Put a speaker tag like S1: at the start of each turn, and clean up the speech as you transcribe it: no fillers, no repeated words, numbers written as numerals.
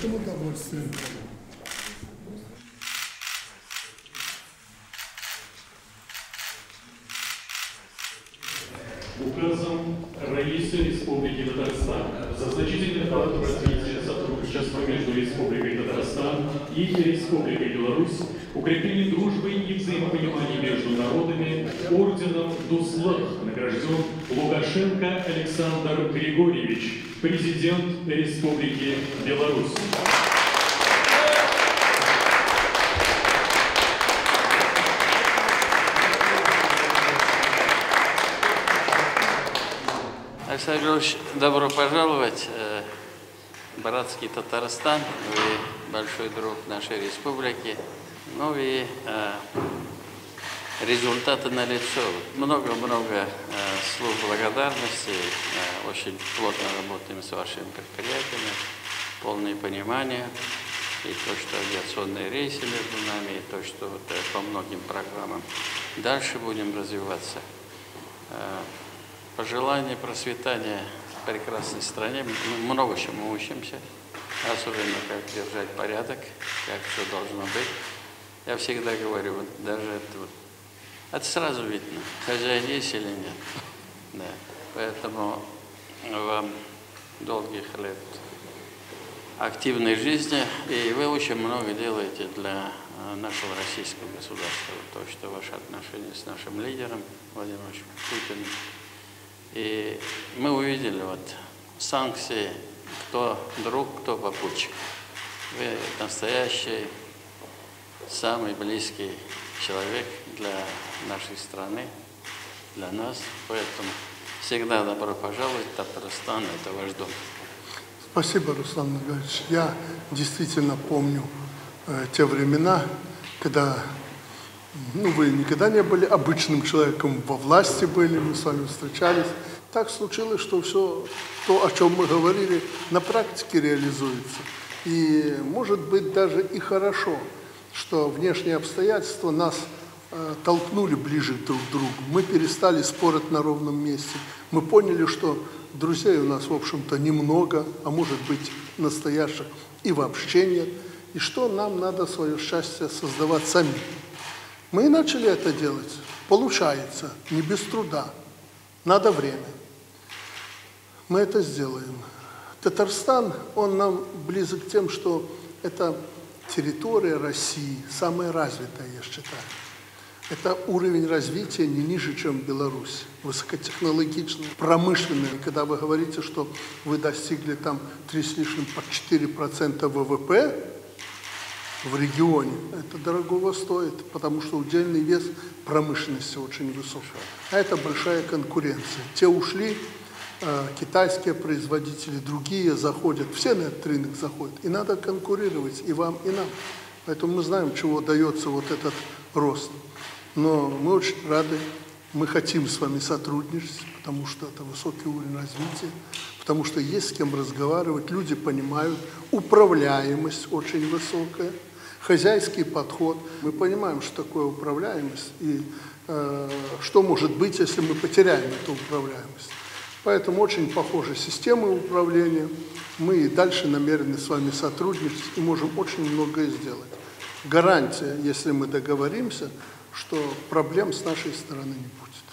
S1: большим удовольствием.
S2: Указом Раисы Республики Татарстан за значительный вклад в развитие сотрудничества между Республикой Татарстан и Республикой Беларусь, укрепление дружбы и взаимопонимания между народами орденом Дуслах награжден Лукашенко Александр Григорьевич, президент Республики Беларусь.
S3: Александр Григорьевич, добро пожаловать в братский Татарстан. Вы большой друг нашей республики. Ну и результаты налицо. Много-много слов благодарности. Очень плотно работаем с вашими предприятиями. Полное понимание. И то, что авиационные рейсы между нами, и то, что вот, по многим программам. Дальше будем развиваться. Пожелание процветания в прекрасной стране. Мы много чему учимся, особенно как держать порядок, как все должно быть. Я всегда говорю, вот даже это сразу видно, хозяин есть или нет. Да. Поэтому вам долгих лет активной жизни, и вы очень много делаете для нашего российского государства. То, что ваши отношения с нашим лидером Владимиром Владимировичем Путиным. И мы увидели вот санкции, кто друг, кто попутчик. Вы настоящий, самый близкий человек для нашей страны, для нас. Поэтому всегда добро пожаловать в Татарстан, это ваш дом.
S1: Спасибо, Руслан Наганович. Я действительно помню те времена, когда вы никогда не были обычным человеком, во власти были, мы с вами встречались. Так случилось, что все то, о чем мы говорили, на практике реализуется. И может быть даже и хорошо, что внешние обстоятельства нас толкнули ближе друг к другу. Мы перестали спорить на ровном месте. Мы поняли, что друзей у нас, в общем-то, немного, а может быть настоящих и вообще нет. И что нам надо свое счастье создавать сами. Мы и начали это делать. Получается, не без труда. Надо время. Мы это сделаем. Татарстан, он нам близок тем, что это территория России, самая развитая, я считаю. Это уровень развития не ниже, чем Беларусь. Высокотехнологичный, промышленный. Когда вы говорите, что вы достигли там 3 с лишним по 4% ВВП, в регионе, это дорогого стоит, потому что удельный вес промышленности очень высокий. А это большая конкуренция. Те ушли, китайские производители, другие заходят, все на этот рынок заходят. И надо конкурировать и вам, и нам. Поэтому мы знаем, чего дается вот этот рост. Но мы очень рады, мы хотим с вами сотрудничать, потому что это высокий уровень развития, потому что есть с кем разговаривать, люди понимают, управляемость очень высокая. Хозяйский подход. Мы понимаем, что такое управляемость и что может быть, если мы потеряем эту управляемость. Поэтому очень похожи системы управления. Мы и дальше намерены с вами сотрудничать и можем очень многое сделать. Гарантия, если мы договоримся, что проблем с нашей стороны не будет.